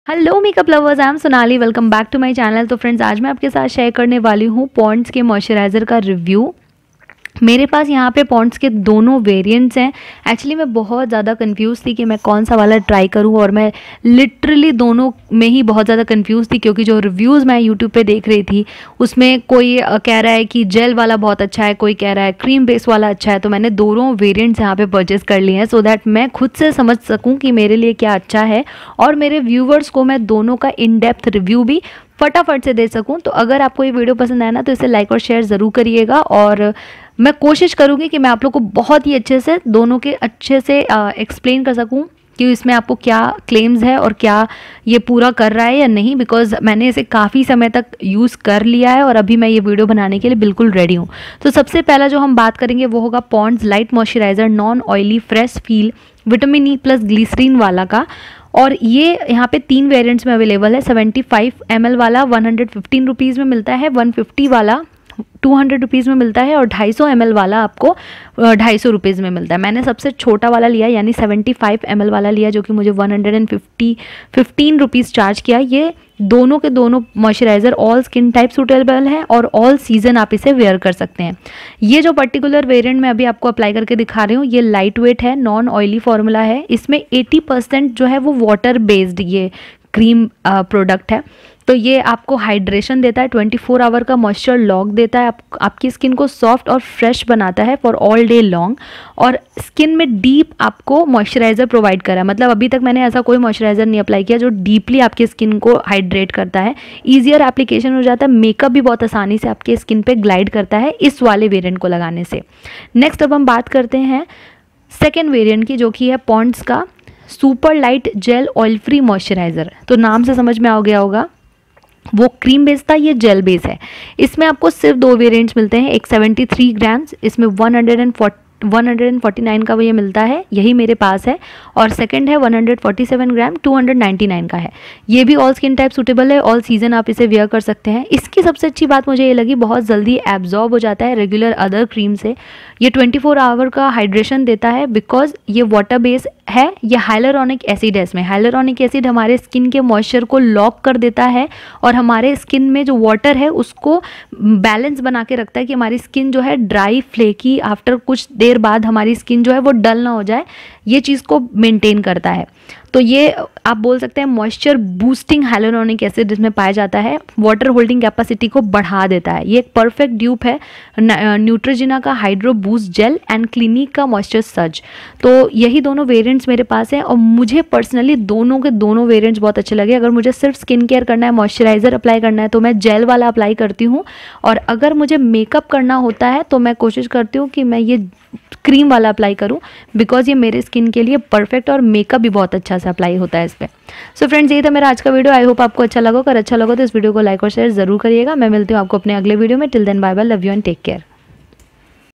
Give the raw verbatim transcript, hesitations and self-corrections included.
Hello makeup lovers, I am Sonali. Welcome back to my channel. तो friends, आज मैं आपके साथ शेयर करने वाली हूँ पॉन्ड्स के मॉइस्चराइज़र का रिव्यू। मेरे पास यहाँ पे पॉन्ड्स के दोनों वेरिएंट्स हैं। एक्चुअली मैं बहुत ज़्यादा कंफ्यूज थी कि मैं कौन सा वाला ट्राई करूँ, और मैं लिटरली दोनों में ही बहुत ज़्यादा कंफ्यूज थी, क्योंकि जो रिव्यूज़ मैं यूट्यूब पे देख रही थी उसमें कोई कह रहा है कि जेल वाला बहुत अच्छा है, कोई कह रहा है क्रीम बेस वाला अच्छा है। तो मैंने दोनों वेरिएंट्स यहाँ पे परचेज़ कर लिए हैं सो दैट मैं खुद से समझ सकूँ कि मेरे लिए क्या अच्छा है, और मेरे व्यूवर्स को मैं दोनों का इन डेप्थ रिव्यू भी फटाफट से दे सकूं। तो अगर आपको ये वीडियो पसंद आए ना तो इसे लाइक और शेयर ज़रूर करिएगा, और मैं कोशिश करूंगी कि मैं आप लोग को बहुत ही अच्छे से दोनों के अच्छे से एक्सप्लेन कर सकूं कि इसमें आपको क्या क्लेम्स है और क्या ये पूरा कर रहा है या नहीं, बिकॉज मैंने इसे काफ़ी समय तक यूज़ कर लिया है और अभी मैं ये वीडियो बनाने के लिए बिल्कुल रेडी हूँ। तो सबसे पहला जो हम बात करेंगे वो होगा Pond's light moisturiser non oily fresh feel vitamin E plus glycerine वाला का। और ये यहाँ पे तीन वेरिएंट्स में अवेलेबल है। सेवेंटी फाइव एम एल वाला वन हंड्रेड फिफ्टीन रुपीज़ में मिलता है, वन फिफ्टी वाला टू हंड्रेड रुपीज़ में मिलता है, और ढाई सौ एम एल वाला आपको ढाई सौ रुपीज़ में मिलता है। मैंने सबसे छोटा वाला लिया यानी सेवेंटी फाइव एम एल वाला लिया, जो कि मुझे one hundred fifty fifteen rupees charge किया। ये दोनों के दोनों moisturiser all skin type suitable है और ऑल सीजन आप इसे वेयर कर सकते हैं। ये जो पर्टिकुलर वेरिएंट मैं अभी आपको अप्लाई करके दिखा रही हूँ, ये लाइट वेट है, नॉन ऑयली फार्मूला है। इसमें एटी परसेंट जो है वो वाटर बेस्ड ये क्रीम प्रोडक्ट है। तो ये आपको हाइड्रेशन देता है, ट्वेंटी फोर आवर का मॉइस्चर लॉक देता है, आप, आपकी स्किन को सॉफ्ट और फ्रेश बनाता है फॉर ऑल डे लॉन्ग, और स्किन में डीप आपको मॉइस्चराइज़र प्रोवाइड करा है। मतलब अभी तक मैंने ऐसा कोई मॉइस्चराइज़र नहीं अप्लाई किया जो डीपली आपकी स्किन को हाइड्रेट करता है। ईजियर एप्लीकेशन हो जाता है, मेकअप भी बहुत आसानी से आपके स्किन पर ग्लाइड करता है इस वाले वेरियंट को लगाने से। नेक्स्ट अब हम बात करते हैं सेकेंड वेरियंट की, जो कि है पॉन्ड्स का super light gel oil free moisturiser. तो नाम से समझ में आ गया होगा, वो क्रीम बेस था, ये जेल बेस है। इसमें आपको सिर्फ दो वेरिएंट्स मिलते हैं, एक सेवेंटी थ्री ग्राम्स, इसमें वन हंड्रेड फोर्टी नाइन का ये मिलता है, यही मेरे पास है, और सेकंड है one hundred forty seven gram two hundred ninety nine का है। ये भी ऑल स्किन टाइप सूटेबल है, ऑल सीजन आप इसे वेयर कर सकते हैं। इसकी सबसे अच्छी बात मुझे ये लगी, बहुत जल्दी एब्जॉर्ब हो जाता है रेगुलर अदर क्रीम से। ये ट्वेंटी फोर आवर का हाइड्रेशन देता है, बिकॉज ये वाटर बेस है। ये हाइलुरोनिक एसिड है, इसमें हाइलुरोनिक एसिड हमारे स्किन के मॉइस्चर को लॉक कर देता है, और हमारे स्किन में जो वाटर है उसको बैलेंस बना के रखता है कि हमारी स्किन जो है ड्राई फ्लेकी आफ्टर कुछ देर बाद हमारी स्किन जो है वो डल ना हो जाए, ये चीज़ को मेंटेन करता है। तो ये आप बोल सकते हैं मॉइस्चर बूस्टिंग हाइलुरोनिक एसिड इसमें पाया जाता है, वाटर होल्डिंग कैपेसिटी को बढ़ा देता है। ये एक परफेक्ट ड्यूप है न्यूट्रोजिना का hydro boost gel and Clinique का मॉइस्चर सर्ज। तो यही दोनों वेरिएंट्स मेरे पास हैं, और मुझे पर्सनली दोनों के दोनों वेरिएंट्स बहुत अच्छे लगे। अगर मुझे सिर्फ स्किन केयर करना है, मॉइस्चराइज़र अप्लाई करना है, तो मैं जेल वाला अप्लाई करती हूँ, और अगर मुझे मेकअप करना होता है तो मैं कोशिश करती हूँ कि मैं ये क्रीम वाला अप्लाई करूं, बिकॉज ये मेरे स्किन के लिए परफेक्ट और मेकअप भी बहुत अच्छा से अप्लाई होता है इस पर। सो फ्रेंड्स, यही था मेरा आज का वीडियो। आई होप आपको अच्छा लगा। अगर अच्छा लगा तो इस वीडियो को लाइक और शेयर जरूर करिएगा। मैं मिलती हूँ आपको अपने अगले वीडियो में। Till then bye bye, love you and take care.